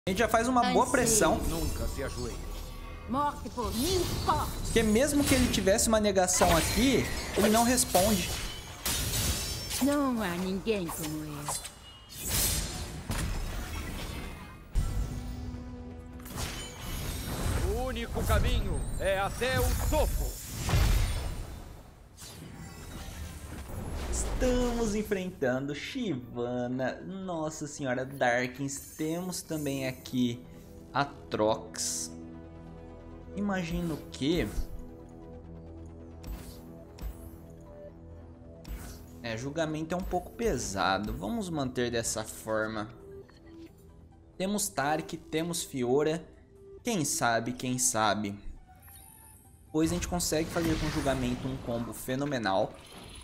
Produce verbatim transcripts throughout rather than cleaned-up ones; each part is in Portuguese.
A gente já faz uma boa pressão. Nunca se ajoelhe. Morte por mil fortes. Porque mesmo que ele tivesse uma negação aqui, ele não responde. Não há ninguém como eu. O único caminho é até o topo. Estamos enfrentando Shyvana, Nossa Senhora Darkins. Temos também aqui Atrox. Imagino que... É, julgamento é um pouco pesado. Vamos manter dessa forma. Temos Taric, temos Fiora. Quem sabe, quem sabe. Pois a gente consegue fazer com julgamento um combo fenomenal.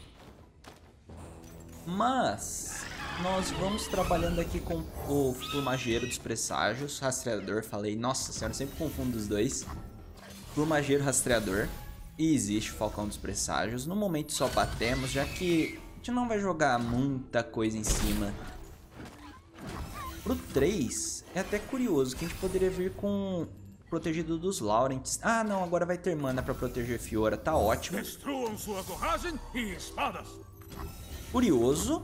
Mas nós vamos trabalhando aqui com o Plumageiro dos Presságios. Rastreador, falei. Nossa senhora, eu sempre confundo os dois. Plumageiro, Rastreador. E existe o Falcão dos Presságios. No momento só batemos, já que a gente não vai jogar muita coisa em cima. Pro três, é até curioso que a gente poderia vir com Protegido dos Laurents. Ah, não, agora vai ter mana pra proteger Fiora. Tá ótimo. Destruam sua coragem e espadas. Curioso.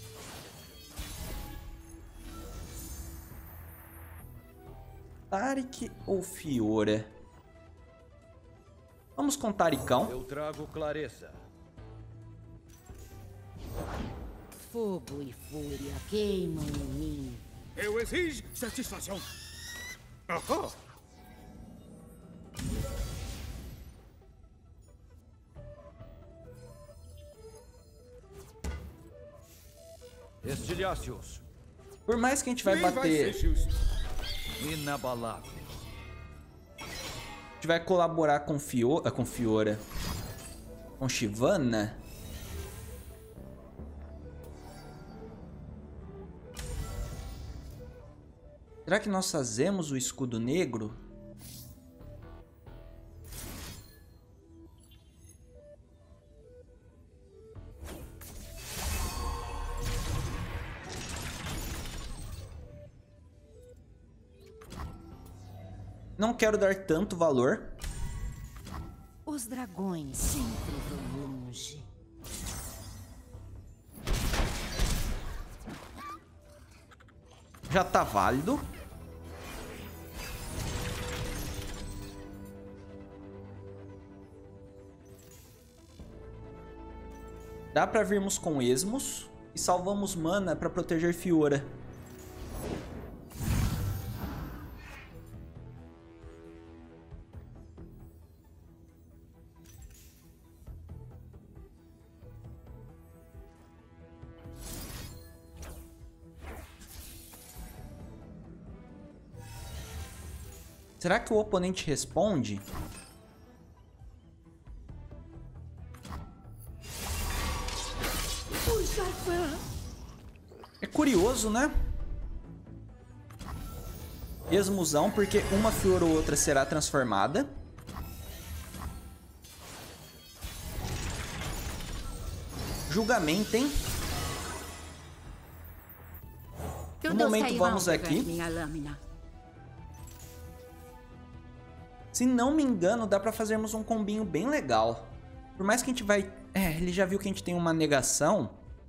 Taric ou Fiora? Vamos com Taricão. Eu trago clareza. Fogo e fúria queimam em mim. Eu exijo satisfação. Ahá. Estilhaços. Por mais que a gente vai Quem bater, ser justo? Inabalável. a gente vai colaborar com Fiora, com Fiora, com Shyvana. Será que nós fazemos o escudo negro? Não quero dar tanto valor. Os dragões sempre vão longe. Já tá válido. Dá pra virmos com esmos e salvamos mana pra proteger Fiora. Será que o oponente responde? É curioso, né? Esmusão, porque uma Fiora ou outra será transformada. Julgamento, hein? No momento vamos aqui. Minha lâmina. Se não me engano, dá pra fazermos um combinho bem legal. Por mais que a gente vai... É, ele já viu que a gente tem uma negação.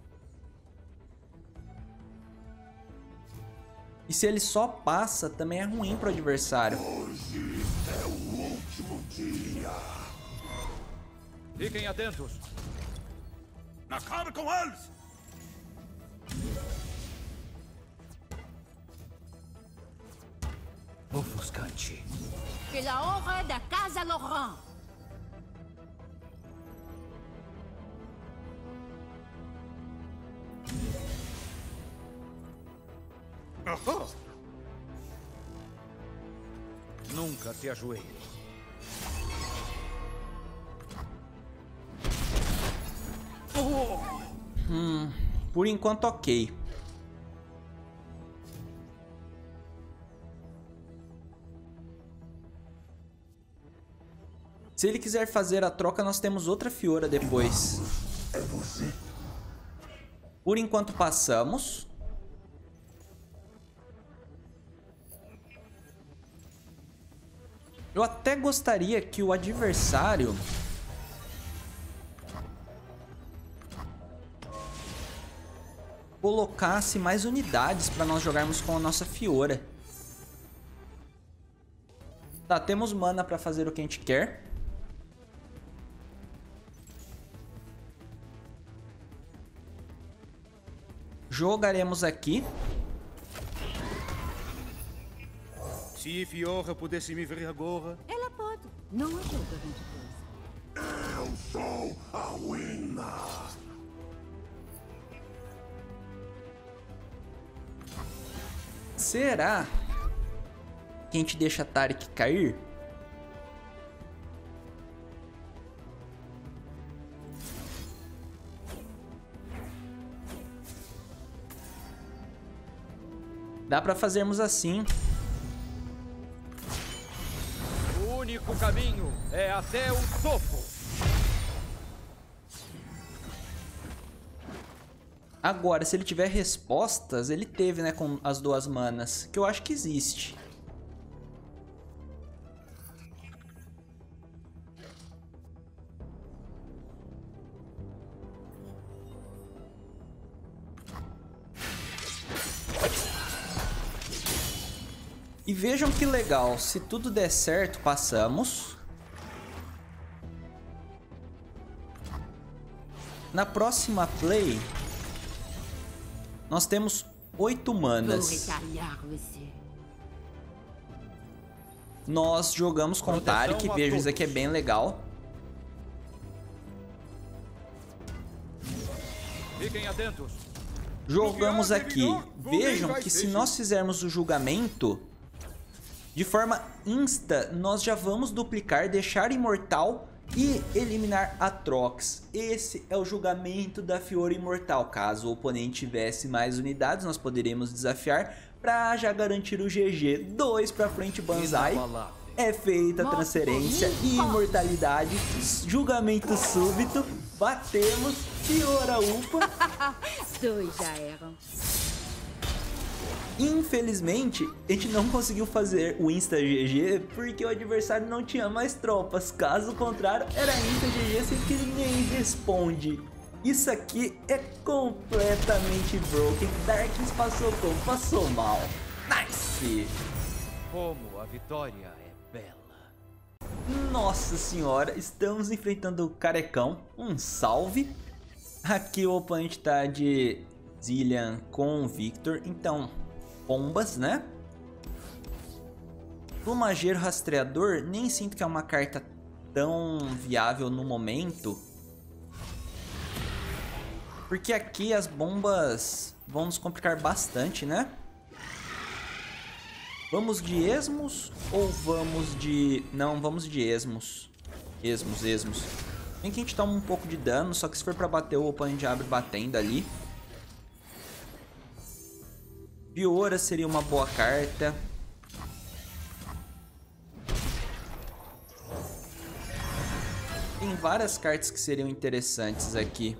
E se ele só passa, também é ruim pro adversário. Hoje é o último dia. Fiquem atentos. Na cara com eles! Ofuscante. Pela honra da Casa Laurent. Ahá. Nunca se ajoelhe. Hum, por enquanto, ok. Se ele quiser fazer a troca, nós temos outra Fiora depois. É você. Por enquanto passamos. Eu até gostaria que o adversário colocasse mais unidades para nós jogarmos com a nossa Fiora. Tá, temos mana para fazer o que a gente quer. Jogaremos aqui. Se a Fiora pudesse me ver agora... Ela pode. Não ajuda grande coisa. Eu sou a Winna. Será que a gente deixa a Taric cair? Dá pra fazermos assim. O único caminho é até o topo. Agora, se ele tiver respostas, ele teve, né, com as duas manas, que eu acho que existe. E vejam que legal, se tudo der certo, passamos. Na próxima play, nós temos oito manas. Vou retalhar você. Nós jogamos com o Taric, veja, isso aqui é bem legal. Fiquem atentos. Jogamos aqui. Vejam que se nós fizermos o julgamento, de forma insta, nós já vamos duplicar, deixar imortal e eliminar Atrox. Esse é o julgamento da Fiora imortal. Caso o oponente tivesse mais unidades, nós poderíamos desafiar para já garantir o G G. Dois para frente, Banzai. É feita a transferência e imortalidade. Julgamento súbito. Batemos. Fiora upa. Dois já eram. Infelizmente, a gente não conseguiu fazer o Insta G G porque o adversário não tinha mais tropas. Caso contrário, era Insta G G sem que ninguém responde. Isso aqui é completamente broken. Darkness passou como? Passou mal. Nice! Como a vitória é bela. Nossa senhora, estamos enfrentando o Carecão. Um salve. Aqui o oponente tá de Zilean com Victor. Então, bombas, né? Plumageiro Rastreador, nem sinto que é uma carta tão viável no momento. Porque aqui as bombas vão nos complicar bastante, né? Vamos de esmos ou vamos de... Não, vamos de esmos. Esmos, esmos. Bem que a gente toma um pouco de dano, só que se for pra bater o oponente abre batendo ali. Fiora seria uma boa carta. Tem várias cartas que seriam interessantes aqui.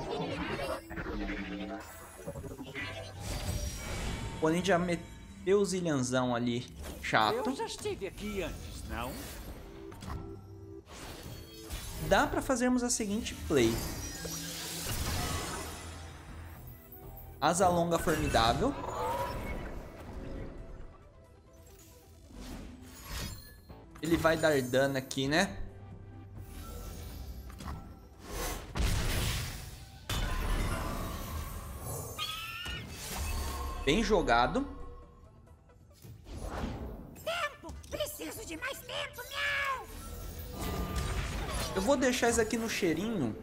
O oponente já meteu o Zileanzão ali. Chato. Eu já estive aqui antes, não? Dá pra fazermos a seguinte play. Asa longa formidável. Ele vai dar dano aqui, né? Bem jogado. Tempo! Preciso de mais tempo, miau! Eu vou deixar isso aqui no cheirinho.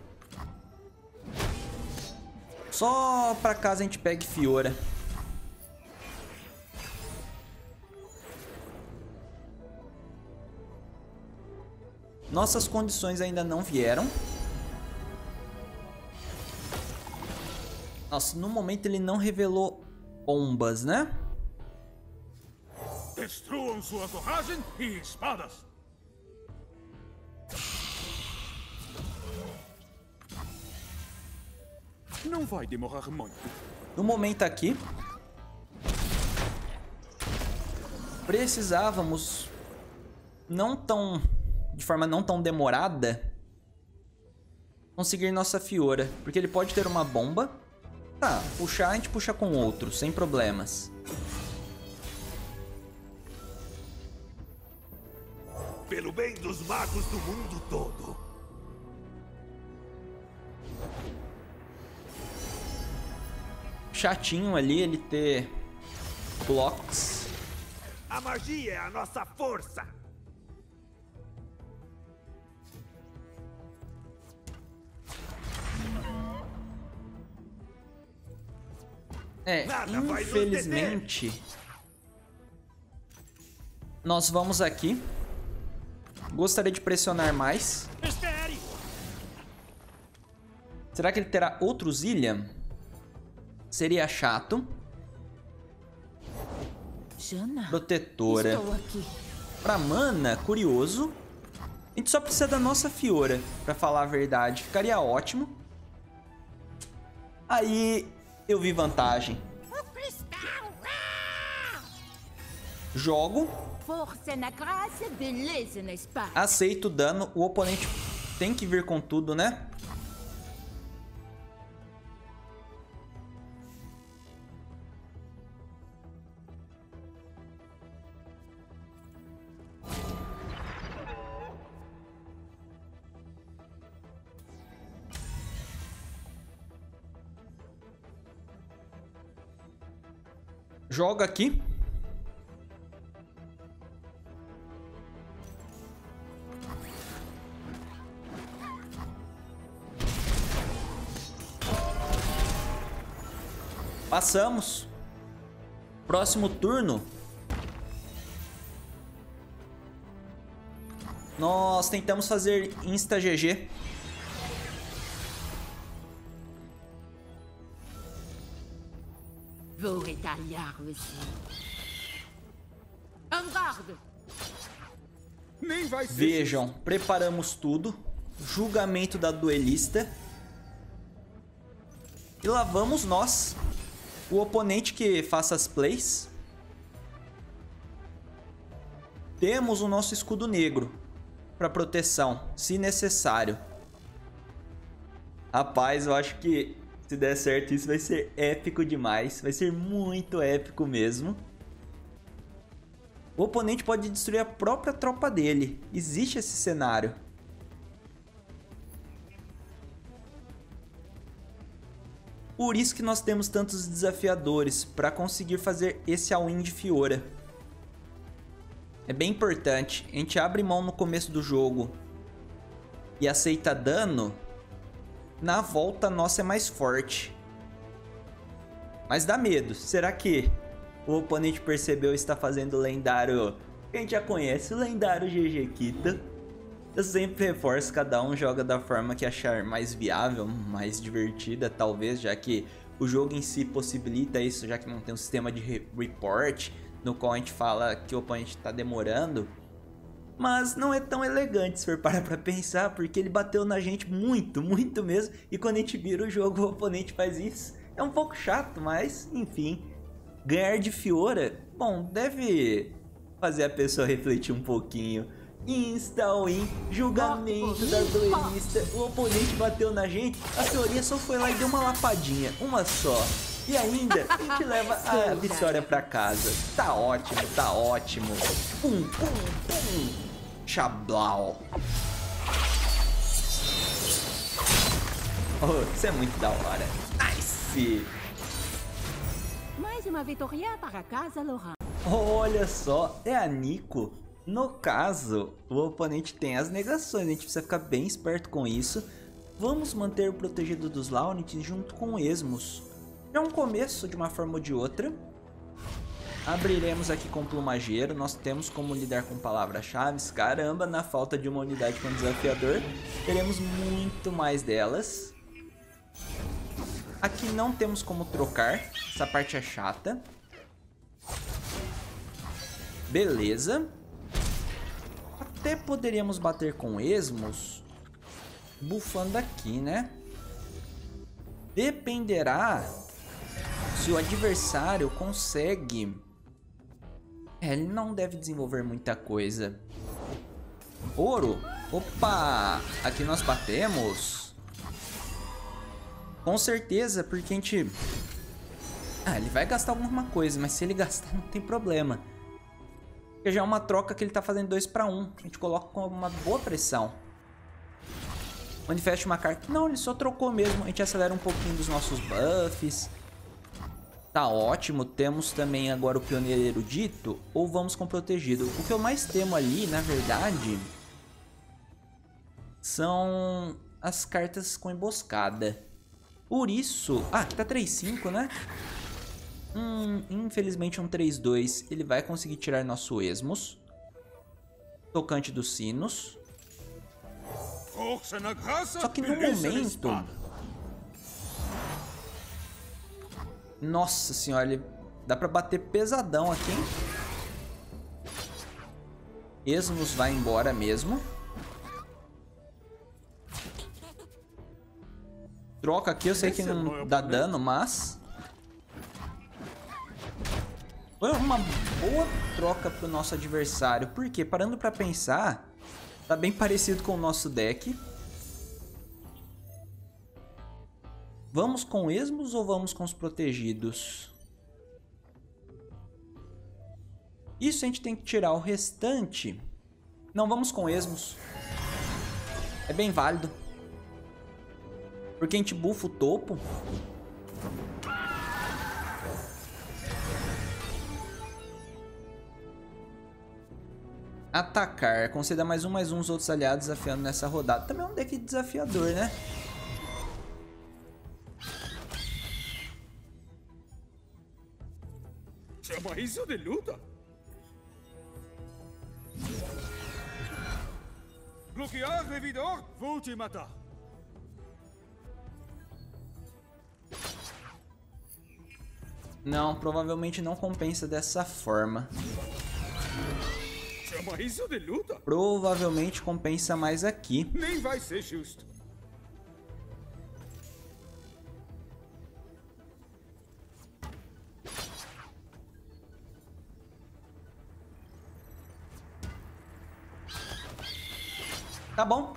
Só pra caso a gente pegue Fiora. Nossas condições ainda não vieram. Nossa, no momento ele não revelou bombas, né? Destruam sua torragem e espadas. Não vai demorar muito. No momento aqui, precisávamos não tão... de forma não tão demorada, conseguir nossa Fiora. Porque ele pode ter uma bomba. Tá, puxar, a gente puxa com outro, sem problemas. Pelo bem dos magos do mundo todo. Chatinho ali ele ter blocos. A magia é a nossa força. É, Nada vai nos infelizmente, nós vamos aqui. Gostaria de pressionar mais. Espere! Será que ele terá outro Zillian? Seria chato. Jana, Protetora. estou aqui. Pra mana, curioso. A gente só precisa da nossa Fiora, pra falar a verdade. Ficaria ótimo. Aí eu vi vantagem. Jogo. Força na graça, beleza na espada. Aceito o dano. O oponente tem que vir com tudo, né? Joga aqui. Passamos. Próximo turno. Nós tentamos fazer Insta G G. Vou retalhar você. En garde! Nem vai ser. Vejam, preparamos tudo. Julgamento da duelista. E lá vamos nós. O oponente que faça as plays. Temos o nosso escudo negro para proteção, se necessário. Rapaz, eu acho que se der certo isso vai ser épico demais. Vai ser muito épico mesmo. O oponente pode destruir a própria tropa dele. Existe esse cenário. Por isso que nós temos tantos desafiadores para conseguir fazer esse all-in de Fiora. É bem importante. A gente abre mão no começo do jogo e aceita dano. Na volta nossa é mais forte. Mas dá medo. Será que o oponente percebeu e está fazendo o lendário que a gente já conhece, o lendário G G Kita? Eu sempre reforço, cada um joga da forma que achar mais viável, mais divertida, talvez, já que o jogo em si possibilita isso, já que não tem um sistema de re report, no qual a gente fala que o oponente está demorando. Mas não é tão elegante se for parar pra pensar, porque ele bateu na gente muito, muito mesmo, e quando a gente vira o jogo o oponente faz isso. É um pouco chato, mas enfim. Ganhar de Fiora, bom, deve fazer a pessoa refletir um pouquinho. Insta-win, julgamento da duelista. O oponente bateu na gente, a Fiorinha só foi lá e deu uma lapadinha, uma só. E ainda a gente leva a vitória pra casa. Tá ótimo, tá ótimo. Pum, pum, pum. Chablau. Oh, isso é muito da hora. Nice. Mais uma vitória para casa, Laurent. Olha só, é a Nico. No caso, o oponente tem as negações, a gente precisa ficar bem esperto com isso. Vamos manter o protegido dos Launits junto com Esmos. É um começo de uma forma ou de outra. Abriremos aqui com Plumageiro, nós temos como lidar com palavras-chave. Caramba, na falta de uma unidade com desafiador, teremos muito mais delas. Aqui não temos como trocar, essa parte é chata. Beleza. Até poderíamos bater com Esmos, bufando aqui, né? Dependerá se o adversário consegue. É, ele não deve desenvolver muita coisa. Ouro. Opa! Aqui nós batemos. Com certeza, porque a gente... Ah, ele vai gastar alguma coisa, mas se ele gastar não tem problema. Porque já é uma troca que ele tá fazendo dois para um. A gente coloca com uma boa pressão. Manifeste uma carta. Não, ele só trocou mesmo. A gente acelera um pouquinho dos nossos buffs. Tá ótimo. Temos também agora o Pioneiro Erudito. Ou vamos com Protegido. O que eu mais temo ali, na verdade, são as cartas com emboscada. Por isso... Ah, aqui tá três cinco, né? Hum, infelizmente um três dois. Ele vai conseguir tirar nosso Esmos. Tocante dos Sinos. Só que no momento... Nossa senhora, ele... dá pra bater pesadão aqui, hein? Esmos vai embora mesmo. Troca aqui, eu sei que não dá dano, mas... Foi uma boa troca pro nosso adversário. Porque, parando pra pensar, tá bem parecido com o nosso deck. Vamos com Esmos ou vamos com os protegidos? Isso a gente tem que tirar. O restante... Não, vamos com Esmos. É bem válido. Porque a gente buffa o topo. Atacar. Conceda mais um, mais um os outros aliados desafiando nessa rodada. Também é um deck desafiador, né? Chama isso de luta? Bloquear, revidor? Vou te matar. Não, provavelmente não compensa dessa forma. Chama isso de luta? Provavelmente compensa mais aqui. Nem vai ser justo. Tá bom.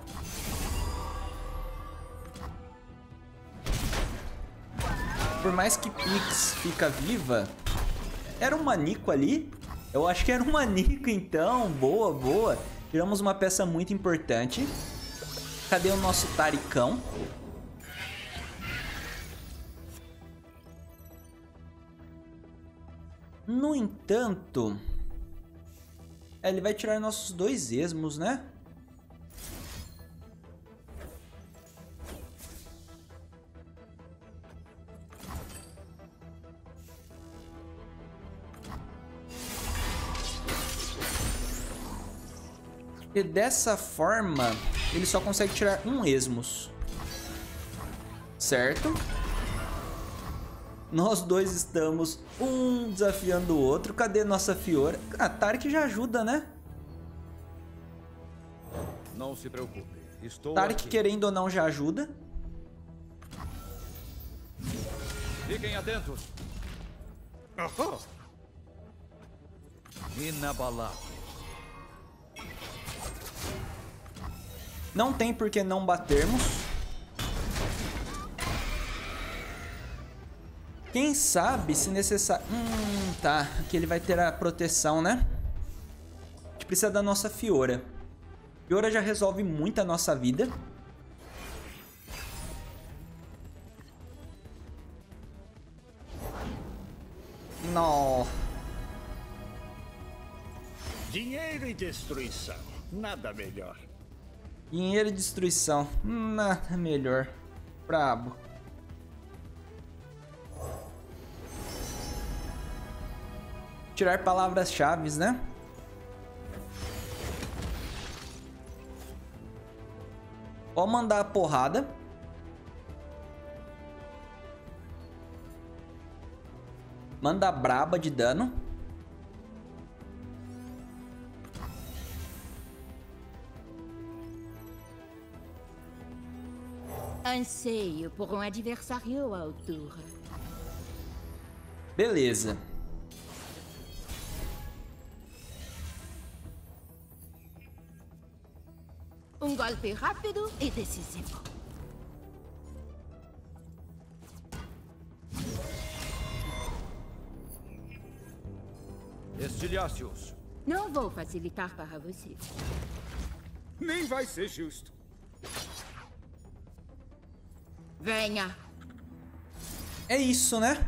Por mais que Pix fica viva, era um Manico ali? Eu acho que era um Manico então. Boa, boa. Tiramos uma peça muito importante. Cadê o nosso Taricão? No entanto... É, ele vai tirar nossos dois Esmos, né? E dessa forma, ele só consegue tirar um Esmos. Certo? Nós dois estamos um desafiando o outro. Cadê nossa Fiora? A Taric já ajuda, né? Não se preocupe. Estou Taric, aqui. querendo ou não, já ajuda. Fiquem atentos. Ahá. Inabalável. Não tem por que não batermos. Quem sabe se necessário... Hum, tá. Aqui ele vai ter a proteção, né? A gente precisa da nossa Fiora. Fiora já resolve muito a nossa vida. Não. Dinheiro e destruição. Nada melhor. Dinheiro e destruição. Nada melhor. Brabo. Tirar palavras-chave, né? Pode mandar a porrada. Manda braba de dano. Anseio por um adversário à altura. Beleza. Um golpe rápido e decisivo. Estilhaços. Não vou facilitar para você. Nem vai ser justo. Venha. É isso, né?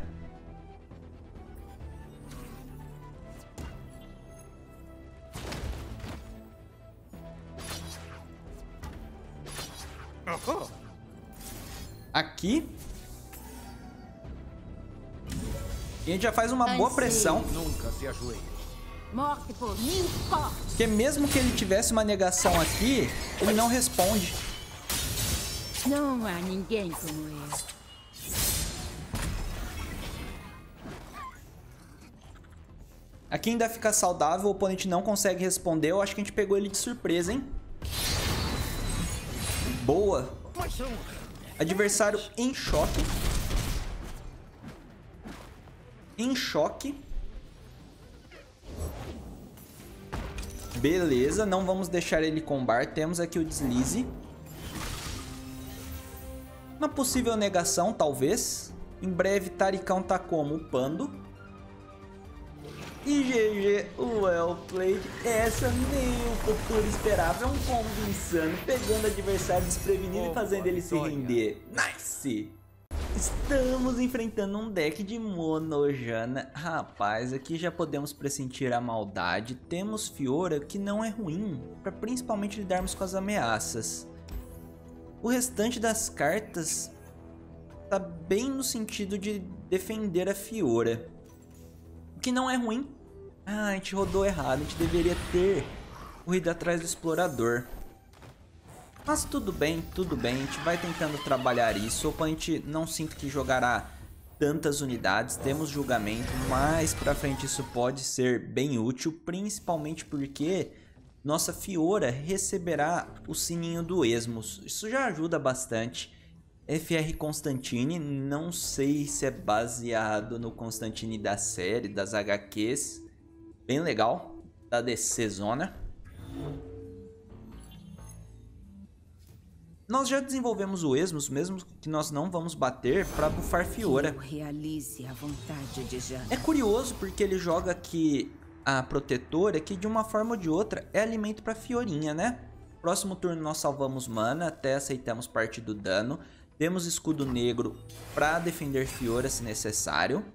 Aham. Aqui. E a gente já faz uma boa Anseio. pressão. Nunca se ajoelhe. Morte por mil cortes. Porque mesmo que ele tivesse uma negação aqui, ele não responde. Não há ninguém como eu. Aqui ainda fica saudável, o oponente não consegue responder. Eu acho que a gente pegou ele de surpresa, hein? Boa. Adversário em choque. Em choque. Beleza, não vamos deixar ele combar. Temos aqui o deslize. Uma possível negação, talvez. Em breve, Taricão tá como? Upando. E G G, well played. Essa nem o futuro esperava. É um combo insano, pegando o adversário desprevenido e fazendo ele se render. Nice! Estamos enfrentando um deck de Monojana. Rapaz, aqui já podemos pressentir a maldade. Temos Fiora, que não é ruim, para principalmente lidarmos com as ameaças. O restante das cartas tá bem no sentido de defender a Fiora. O que não é ruim. Ah, a gente rodou errado, a gente deveria ter corrido atrás do explorador. Mas tudo bem, tudo bem, a gente vai tentando trabalhar isso. O oponente não sinto que jogará tantas unidades, temos julgamento, mais pra frente isso pode ser bem útil, principalmente porque nossa Fiora receberá o sininho do Esmos. Isso já ajuda bastante. F R Constantine, não sei se é baseado no Constantine da série, das H Qs. Bem legal, da D C Zona. Nós já desenvolvemos o Esmos, mesmo que nós não vamos bater, para bufar Fiora. Eu realize a vontade de Jana. É curioso porque ele joga aqui a protetora, que de uma forma ou de outra é alimento para Fiorinha, né? Próximo turno nós salvamos mana, até aceitamos parte do dano. Temos escudo negro para defender Fiora se necessário.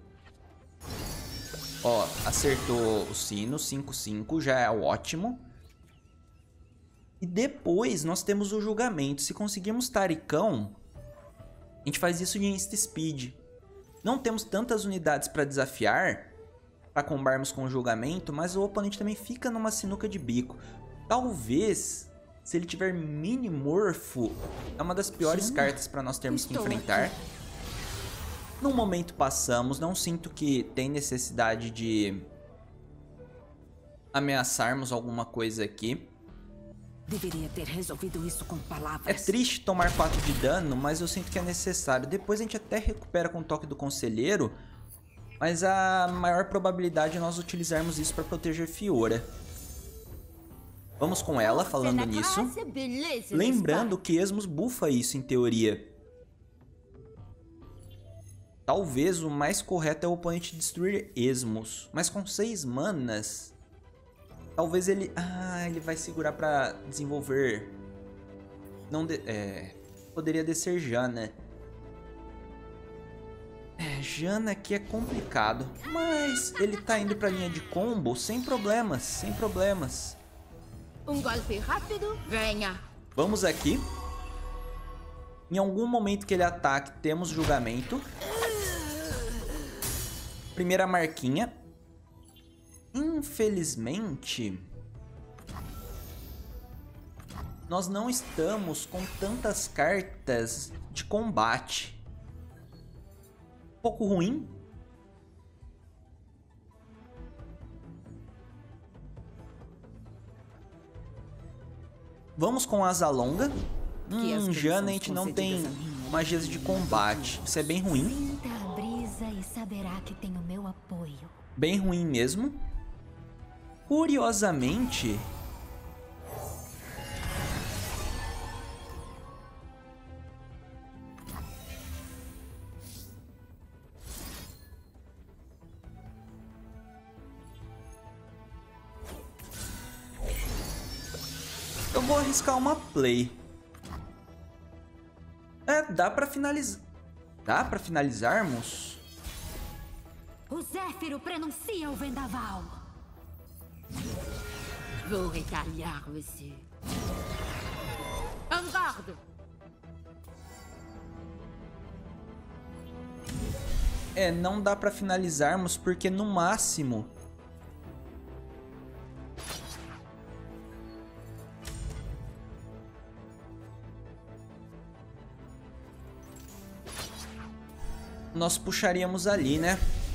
Ó, acertou o sino, cinco cinco, já é ótimo. E depois nós temos o julgamento. Se conseguirmos Taricão, a gente faz isso de insta speed. Não temos tantas unidades para desafiar, para combarmos com o julgamento, mas o oponente também fica numa sinuca de bico. Talvez, se ele tiver mini morfo, é uma das piores Sim, cartas para nós termos que estou enfrentar. aqui. No momento passamos, não sinto que tem necessidade de ameaçarmos alguma coisa aqui. Deveria ter resolvido isso com É palavras. triste tomar quatro de dano, mas eu sinto que é necessário. Depois a gente até recupera com o toque do conselheiro, mas a maior probabilidade é nós utilizarmos isso para proteger Fiora. Vamos com ela, falando nisso. Lembrando que Esmos buffa isso em teoria. Talvez o mais correto é o oponente destruir Esmos, mas com seis manas... Talvez ele... Ah, ele vai segurar pra desenvolver... Não de... É... Poderia descer Jana. É, Jana aqui é complicado. Mas ele tá indo pra linha de combo sem problemas, sem problemas. Um golpe rápido, venha. Vamos aqui. Em algum momento que ele ataque, temos julgamento. Primeira marquinha. Infelizmente, nós não estamos com tantas cartas de combate. Um pouco ruim. Vamos com asa longa. Hum, Jana, a gente não tem magias de combate. Isso é bem ruim. Sinta a brisa e saberá que tem o meu apoio. Bem ruim mesmo. Curiosamente, Eu vou arriscar uma play. É, dá pra finalizar. Dá pra finalizarmos? O Zéfiro prenuncia o vendaval. Vou retalhar você. En garde! É, não dá pra finalizarmos porque no máximo... nós puxaríamos ali, né?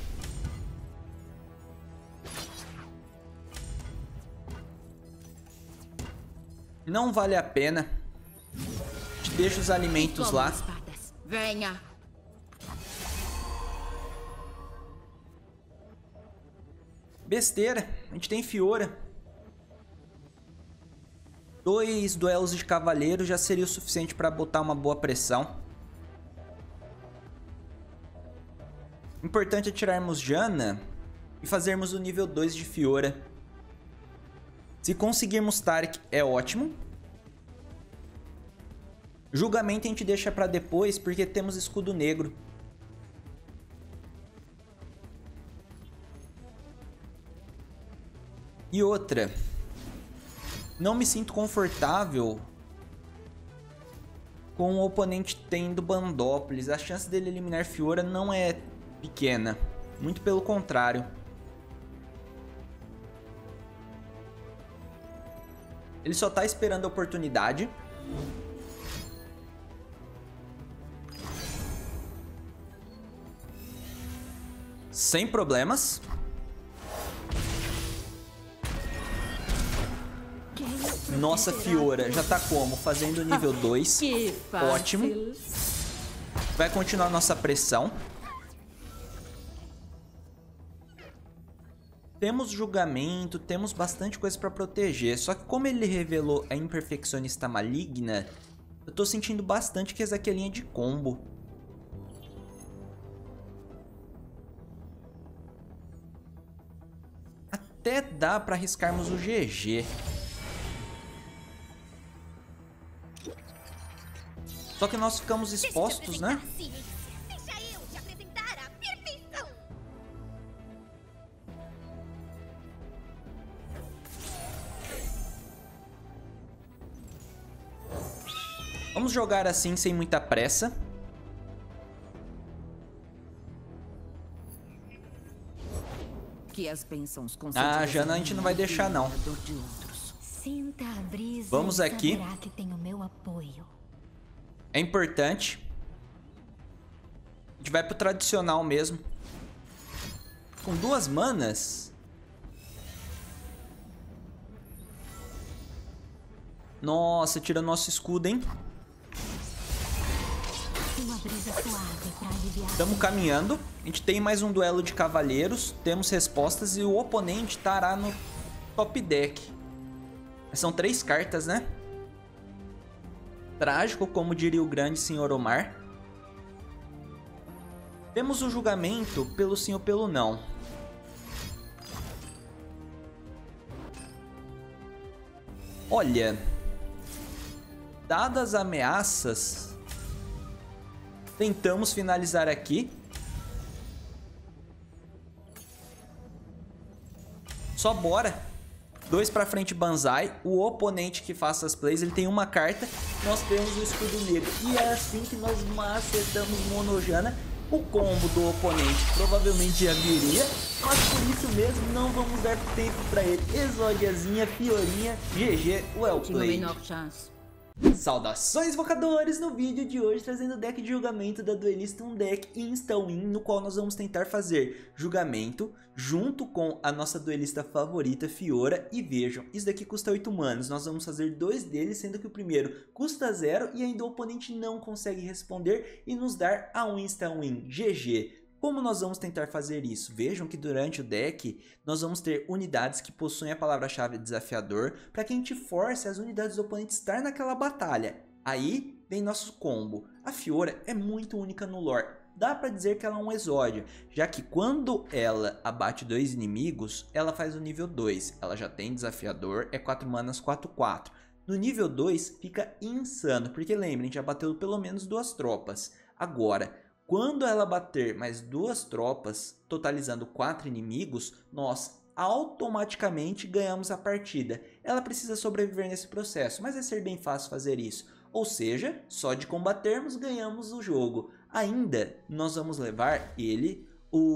Não vale a pena. Te deixa os alimentos lá. Venha. Besteira. A gente tem Fiora. Dois duelos de cavaleiro já seria o suficiente para botar uma boa pressão. Importante é tirarmos Janna e fazermos o nível dois de Fiora. Se conseguirmos Taric é ótimo. Julgamento a gente deixa para depois porque temos escudo negro. E outra, não me sinto confortável com o oponente tendo Bandópolis. A chance dele eliminar Fiora não é pequena, muito pelo contrário. Ele só tá esperando a oportunidade. Sem problemas. Nossa, Fiora já tá como? Fazendo nível dois. Ótimo. Vai continuar nossa pressão. Temos julgamento, temos bastante coisa pra proteger. Só que como ele revelou a imperfeccionista maligna, eu tô sentindo bastante que essa aqui é linha de combo. Até dá pra arriscarmos o G G. Só que nós ficamos expostos, né? Deixa eu te apresentar a perfeição. Vamos jogar assim, sem muita pressa. Que as bênçãos Ah, Janna a gente não vai deixar, não. Sinta a brisa. Vamos aqui. Saberá que tem o meu apoio. É importante. A gente vai pro tradicional mesmo. Com duas manas. Nossa, tira nosso escudo, hein? Uma brisa suave pra aliviar. Estamos caminhando. A gente tem mais um duelo de cavaleiros. Temos respostas e o oponente estará no top deck. São três cartas, né? Trágico, como diria o grande senhor Omar. Temos o julgamento pelo sim ou pelo não. Olha, dadas as ameaças, tentamos finalizar aqui. Só bora. Dois pra frente Banzai. O oponente que faça as plays, ele tem uma carta. Nós temos o escudo negro. E é assim que nós macetamos Mono Janna. O combo do oponente provavelmente já viria, mas por isso mesmo não vamos dar tempo pra ele. Exodiazinha, Fiorinha, G G, well played. Saudações, invocadores! No vídeo de hoje trazendo o deck de julgamento da duelista, um deck insta-win no qual nós vamos tentar fazer julgamento junto com a nossa duelista favorita, Fiora. E vejam, isso daqui custa oito manas, nós vamos fazer dois deles, sendo que o primeiro custa zero e ainda o oponente não consegue responder e nos dar a um insta-win, G G. Como nós vamos tentar fazer isso? Vejam que durante o deck nós vamos ter unidades que possuem a palavra-chave desafiador para que a gente force as unidades do oponente estar naquela batalha. Aí vem nosso combo. A Fiora é muito única no lore. Dá pra dizer que ela é um exódio, já que quando ela abate dois inimigos, ela faz o nível dois. Ela já tem desafiador, é quatro manas, quatro quatro. No nível dois fica insano, porque lembrem, a gente já bateu pelo menos duas tropas. Agora, quando ela bater mais duas tropas, totalizando quatro inimigos, nós automaticamente ganhamos a partida. Ela precisa sobreviver nesse processo, mas vai ser bem fácil fazer isso. Ou seja, só de combatermos ganhamos o jogo. Ainda nós vamos levar ele,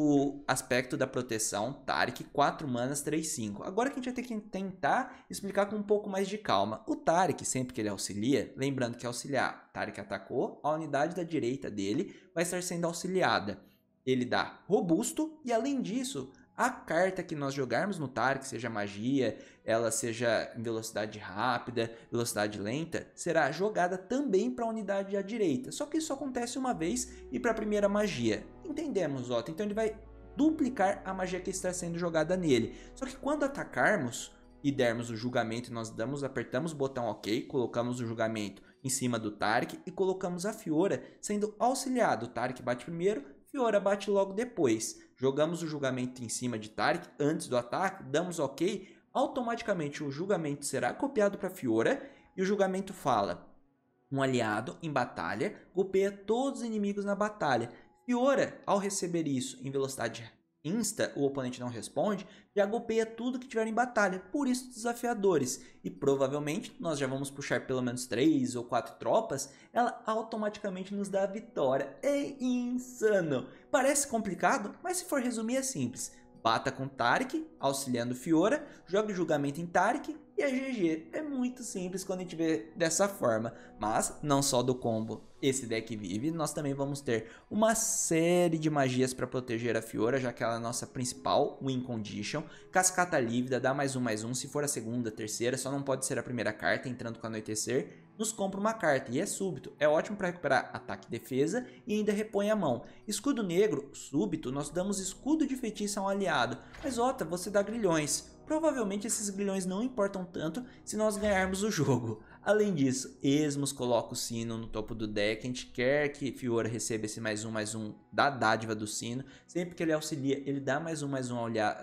o aspecto da proteção, Taric, quatro manas, três, cinco. Agora que a gente vai ter que tentar explicar com um pouco mais de calma. O Taric, sempre que ele auxilia, lembrando que auxiliar, Taric atacou, a unidade da direita dele vai estar sendo auxiliada. Ele dá robusto e além disso, a carta que nós jogarmos no Taric, seja magia, ela seja em velocidade rápida, velocidade lenta, será jogada também para a unidade à direita. Só que isso acontece uma vez e para a primeira magia. Entendemos, Otto? Então ele vai duplicar a magia que está sendo jogada nele. Só que quando atacarmos e dermos o julgamento, nós damos, apertamos o botão OK, colocamos o julgamento em cima do Taric e colocamos a Fiora sendo auxiliado. O Taric bate primeiro, Fiora bate logo depois. Jogamos o julgamento em cima de Taric antes do ataque, damos OK, automaticamente o julgamento será copiado para Fiora e o julgamento fala: um aliado em batalha golpeia todos os inimigos na batalha. Fiora, ao receber isso em velocidade insta, o oponente não responde, já golpeia tudo que tiver em batalha, por isso desafiadores. E provavelmente nós já vamos puxar pelo menos três ou quatro tropas, ela automaticamente nos dá a vitória. É insano! Parece complicado, mas se for resumir é simples. Bata com Taric, auxiliando Fiora, joga o julgamento em Taric e é G G. É muito simples quando a gente vê dessa forma. Mas não só do combo esse deck vive, nós também vamos ter uma série de magias para proteger a Fiora, já que ela é a nossa principal win condition. Cascata Lívida, dá mais um, mais um, se for a segunda, terceira, só não pode ser a primeira carta, entrando com Anoitecer. Nos compra uma carta e é súbito, é ótimo para recuperar ataque e defesa e ainda repõe a mão. Escudo negro, súbito, nós damos escudo de feitiço a um aliado, mas Ota, você dá grilhões. Provavelmente esses grilhões não importam tanto se nós ganharmos o jogo. Além disso, Esmos coloca o sino no topo do deck, a gente quer que Fiora receba esse mais um, mais um da dádiva do sino. Sempre que ele auxilia, ele dá mais um, mais um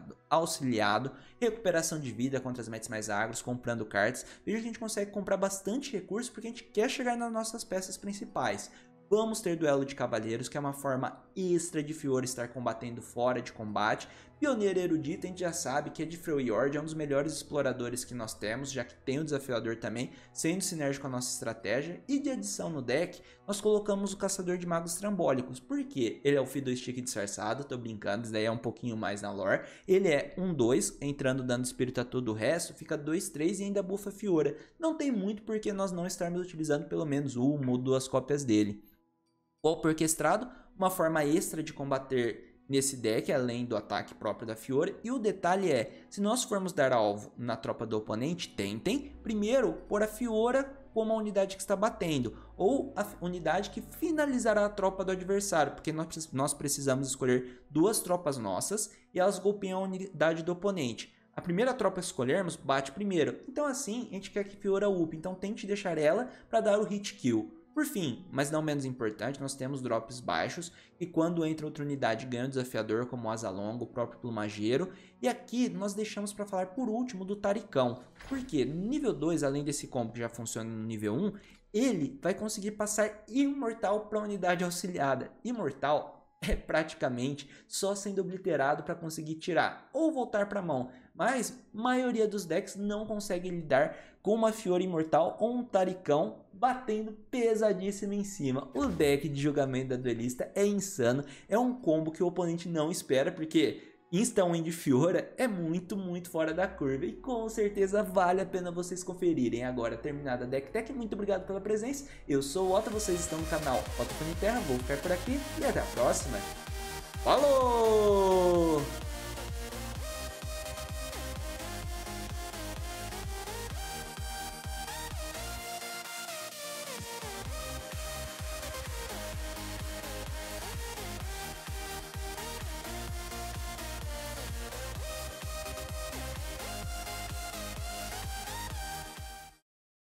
auxiliado. Recuperação de vida contra as metas mais agros, comprando cartas. Veja que a gente consegue comprar bastante recurso porque a gente quer chegar nas nossas peças principais. Vamos ter duelo de cavaleiros, que é uma forma extra de Fiora estar combatendo fora de combate. Pioneiro erudito, a gente já sabe que é de Freljord, é um dos melhores exploradores que nós temos, já que tem o desafiador também, sendo sinérgico com a nossa estratégia. E de adição no deck, nós colocamos o caçador de magos trambólicos. Por quê? Ele é o Fiddlestick disfarçado, tô brincando, isso daí é um pouquinho mais na lore. Ele é um dois, entrando dando espírito a todo o resto, fica dois três e ainda buffa Fiora. Não tem muito porque nós não estarmos utilizando pelo menos uma ou duas cópias dele. Golpe orquestrado, uma forma extra de combater nesse deck, além do ataque próprio da Fiora. E o detalhe é, se nós formos dar alvo na tropa do oponente, tentem primeiro pôr a Fiora como a unidade que está batendo, ou a unidade que finalizará a tropa do adversário, porque nós, nós precisamos escolher duas tropas nossas e elas golpeiam a unidade do oponente. A primeira tropa que escolhermos bate primeiro, então assim a gente quer que Fiora upe, então tente deixar ela para dar o hit kill. Por fim, mas não menos importante, nós temos drops baixos e quando entra outra unidade ganha um desafiador como o Asa Longa, o próprio Plumageiro. E aqui nós deixamos para falar por último do Taricão, porque no nível dois, além desse combo que já funciona no nível um, ele vai conseguir passar Imortal para a unidade auxiliada. Imortal é praticamente só sendo obliterado para conseguir tirar ou voltar para a mão, mas a maioria dos decks não consegue lidar com uma Fiora Imortal ou um Taricão batendo pesadíssimo em cima. O deck de julgamento da duelista é insano, é um combo que o oponente não espera, porque Insta Win de Fiora é muito, muito fora da curva e com certeza vale a pena vocês conferirem. Agora, terminada a Deck Tech, muito obrigado pela presença, eu sou o Otto, vocês estão no canal Otto Runeterra, vou ficar por aqui e até a próxima. Falou!